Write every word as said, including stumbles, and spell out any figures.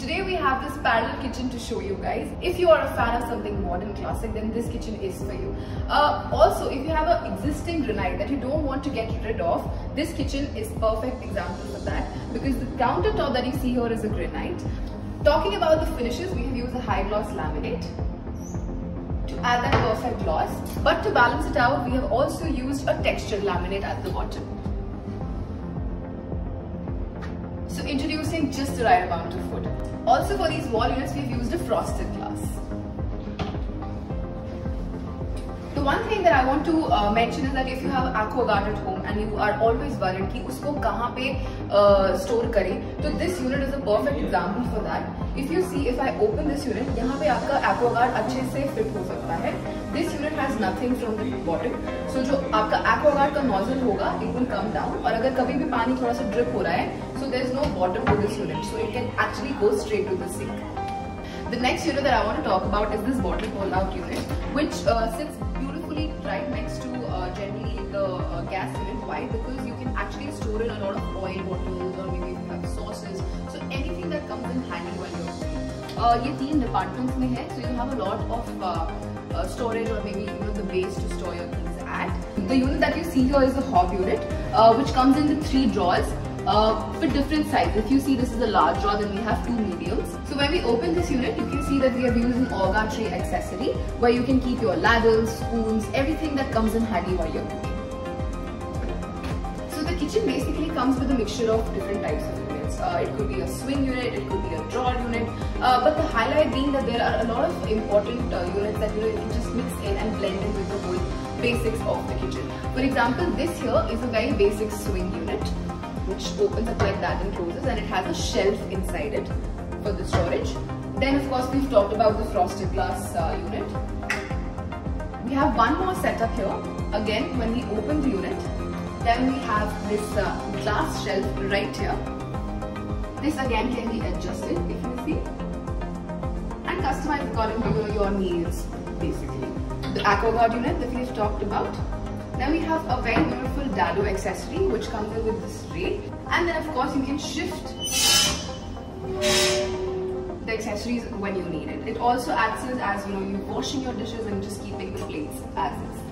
Today we have this parallel kitchen to show you guys. If you are a fan of something modern classic, then this kitchen is for you. Uh, also, if you have an existing granite that you don't want to get rid of, this kitchen is perfect example for that, because the countertop that you see here is a granite. Talking about the finishes, we have used a high gloss laminate to add that perfect gloss, but to balance it out, we have also used a textured laminate at the bottom. So introducing just the right amount of wood. Also for these wall units, we've used a frosted glass. The one thing that I want to uh, mention is that if you have AquaGuard at home and you are always worried कि उसको कहाँ पे uh, store करें, तो this unit is a perfect example for that. If you see, if I open this unit, यहाँ पे आपका AquaGuard अच्छे से fit हो सकता है. This unit has nothing from the bottom, so जो आपका AquaGuard का nozzle होगा, it will come down. और अगर कभी भी पानी थोड़ा सा drip हो रहा है, so there is no bottom to this unit, so it can actually go straight to the sink. The next unit that I want to talk about is this bottle pull-out unit, which uh, sits beautifully right next to uh, generally the uh, gas unit. Why? Because you can actually store in a lot of oil bottles, or maybe if you have sauces, so anything that comes in handy while you're cooking. Uh, ये तीन departments में है, so you have a lot of uh, uh, storage, or maybe you know the base to store your things at. The unit that you see here is the hob unit, uh, which comes in the three drawers. Uh, with different sizes. If you see, this is a large drawer, then we have two mediums. So when we open this unit, you can see that we have used an Orga tray accessory where you can keep your ladles, spoons, everything that comes in handy while you're cooking. So the kitchen basically comes with a mixture of different types of units. Uh, it could be a swing unit, it could be a drawer unit, uh, but the highlight being that there are a lot of important uh, units that you know you can just mix in and blend in with the whole basics of the kitchen. For example, this here is a very basic swing unit, which opens up like that and closes, and it has a shelf inside it for the storage. Then of course we've talked about the frosted glass uh, unit. We have one more setup here. Again, when we open the unit, then we have this uh, glass shelf right here. This again can be adjusted if you see, and customized according to your, your needs basically. The AquaGuard unit that we've talked about. Then we have a very beautiful dado accessory which comes in with this tray, and then of course you can shift the accessories when you need it. It also acts as you know you're washing your dishes and just keeping the plates as is.